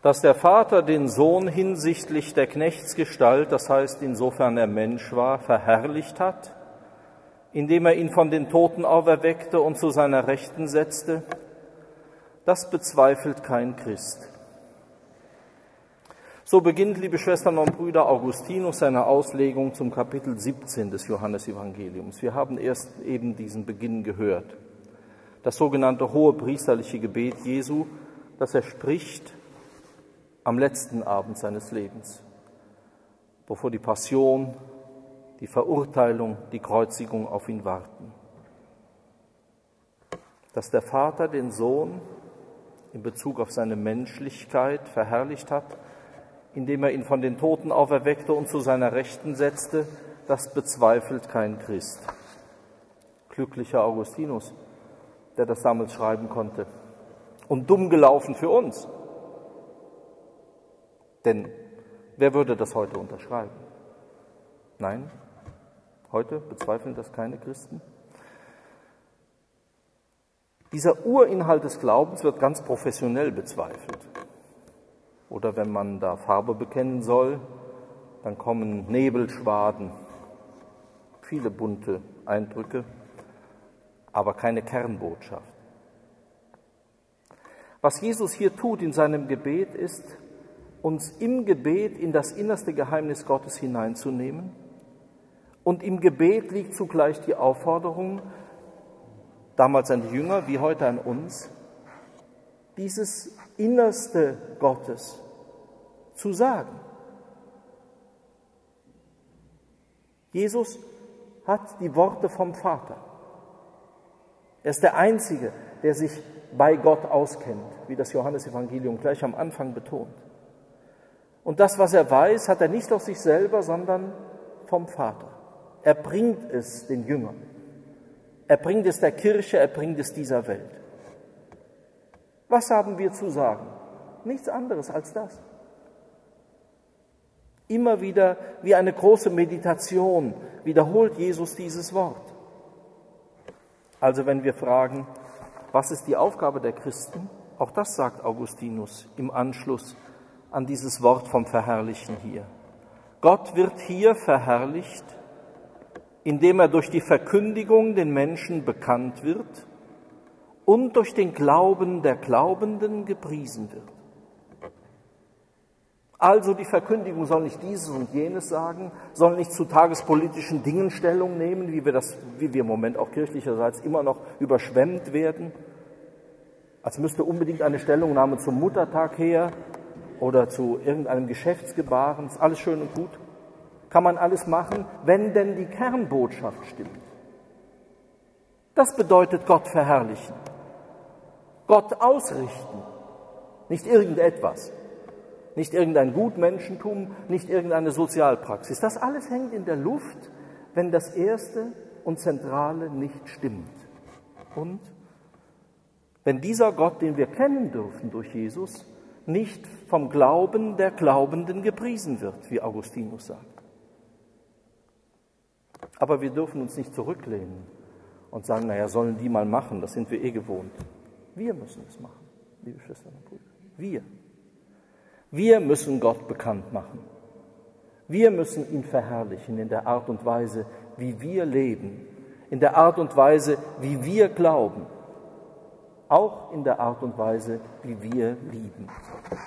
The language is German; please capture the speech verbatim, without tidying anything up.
dass der Vater den Sohn hinsichtlich der Knechtsgestalt, das heißt insofern er Mensch war, verherrlicht hat, indem er ihn von den Toten auferweckte und zu seiner Rechten setzte, das bezweifelt kein Christ. So beginnt, liebe Schwestern und Brüder, Augustinus seine Auslegung zum Kapitel siebzehn des Johannesevangeliums. Wir haben erst eben diesen Beginn gehört. Das sogenannte hohe priesterliche Gebet Jesu, das er spricht am letzten Abend seines Lebens, bevor die Passion, die Verurteilung, die Kreuzigung auf ihn warten. Dass der Vater den Sohn in Bezug auf seine Menschlichkeit verherrlicht hat, indem er ihn von den Toten auferweckte und zu seiner Rechten setzte, das bezweifelt kein Christ. Glücklicher Augustinus, der das damals schreiben konnte. Und dumm gelaufen für uns. Denn wer würde das heute unterschreiben? Nein, heute bezweifeln das keine Christen. Dieser Urinhalt des Glaubens wird ganz professionell bezweifelt. Oder wenn man da Farbe bekennen soll, dann kommen Nebelschwaden, viele bunte Eindrücke, aber keine Kernbotschaft. Was Jesus hier tut in seinem Gebet ist, uns im Gebet in das innerste Geheimnis Gottes hineinzunehmen. Und im Gebet liegt zugleich die Aufforderung, damals an die Jünger wie heute an uns, dieses Innerste Gottes zu sagen. Jesus hat die Worte vom Vater. Er ist der Einzige, der sich bei Gott auskennt, wie das Johannesevangelium gleich am Anfang betont. Und das, was er weiß, hat er nicht aus sich selber, sondern vom Vater. Er bringt es den Jüngern. Er bringt es der Kirche, er bringt es dieser Welt. Was haben wir zu sagen? Nichts anderes als das. Immer wieder wie eine große Meditation wiederholt Jesus dieses Wort. Also wenn wir fragen, was ist die Aufgabe der Christen? Auch das sagt Augustinus im Anschluss an dieses Wort vom Verherrlichen hier. Gott wird hier verherrlicht, indem er durch die Verkündigung den Menschen bekannt wird und durch den Glauben der Glaubenden gepriesen wird. Also die Verkündigung soll nicht dieses und jenes sagen, soll nicht zu tagespolitischen Dingen Stellung nehmen, wie wir das, wie wir im Moment auch kirchlicherseits immer noch überschwemmt werden, als müsste unbedingt eine Stellungnahme zum Muttertag her oder zu irgendeinem Geschäftsgebaren, ist alles schön und gut. Kann man alles machen, wenn denn die Kernbotschaft stimmt. Das bedeutet Gott verherrlichen, Gott ausrichten, nicht irgendetwas, nicht irgendein Gutmenschentum, nicht irgendeine Sozialpraxis. Das alles hängt in der Luft, wenn das Erste und Zentrale nicht stimmt. Und wenn dieser Gott, den wir kennen dürfen durch Jesus, nicht vom Glauben der Glaubenden gepriesen wird, wie Augustinus sagt. Aber wir dürfen uns nicht zurücklehnen und sagen, naja, sollen die mal machen, das sind wir eh gewohnt. Wir müssen es machen, liebe Schwestern und Brüder. Wir. Wir müssen Gott bekannt machen. Wir müssen ihn verherrlichen in der Art und Weise, wie wir leben, in der Art und Weise, wie wir glauben, auch in der Art und Weise, wie wir lieben.